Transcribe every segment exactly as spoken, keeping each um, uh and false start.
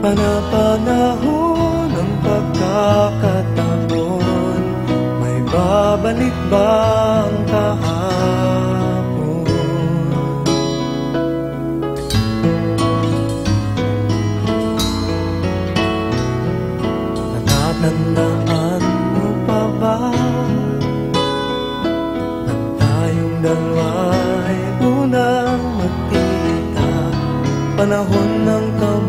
Panapanahon ng pagkakataon, may babalik ba ang kahapon? Natatandaan mo pa ba nang tayong dalawa'y unang magkita? Panahon ng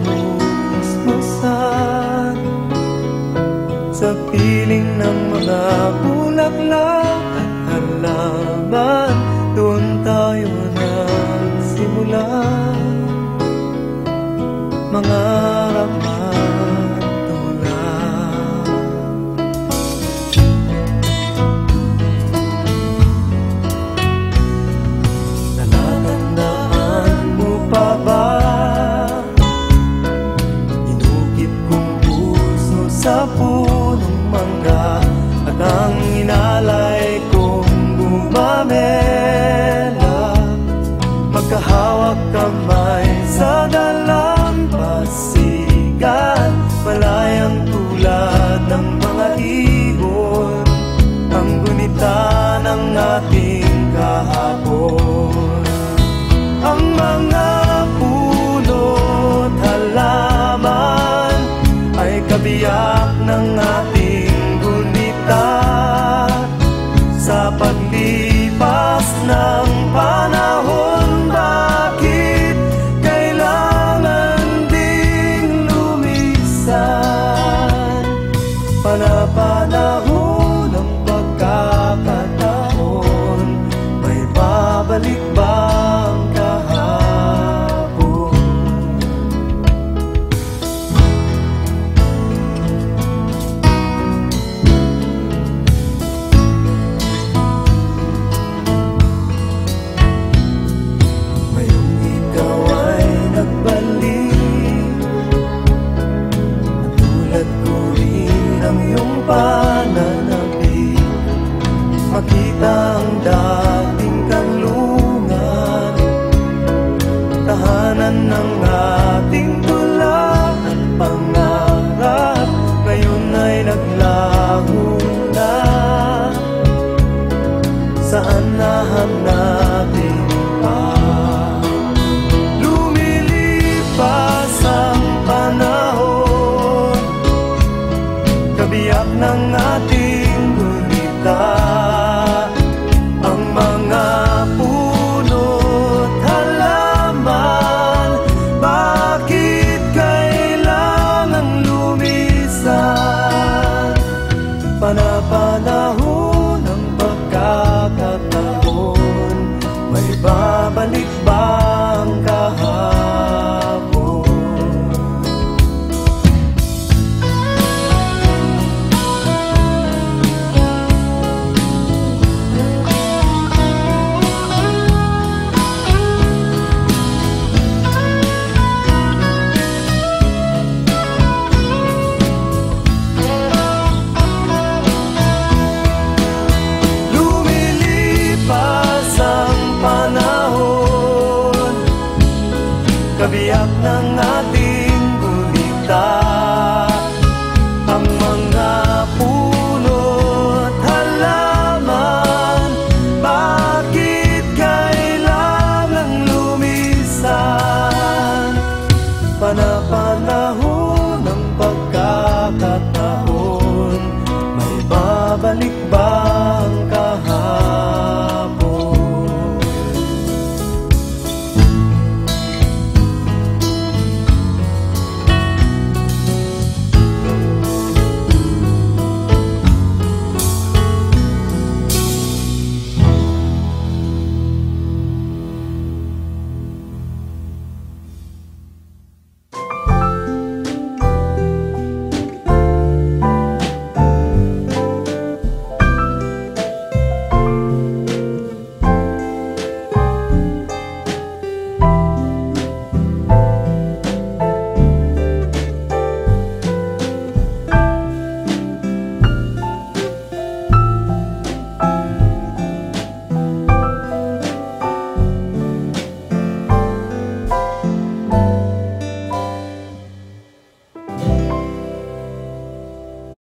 kamusmusan sa piling ng mga bulaklak at halaman, doon tayo nagsimula mangarap at tulad. Natatandaan mo pa ba sa punong mangga at ang inalay kong gumamela, magkahawak kamay sa dalampasigan, malayang tulad ng mga ibon, ang gunita ng ating kahapon. Ang mga puno't halaman ay kabiyak ng ating gunita sa paglipas ng panahon. Bakit kailangan ding lumisan? Panapanahon ng pagkakataon, may babalik ba ang kahapon? Pananabik, makita ang dating kanlungan, tahanan ng ating tula at pangarap, ngayon ay naglaho na. Saan nahanapin pa? Lumilipas ang panahon, kabiyak ng ating gunita, ang mga puno't halaman. Bakit kailangan lumisan? Panapanahon ng pagkakataon, may babalik ba ang kahapon? Kabiyak ng ating gunita, ang mga puno't halaman. Bakit kailangan lumisan? Panapanahon ng pagkakataon, may babalik ba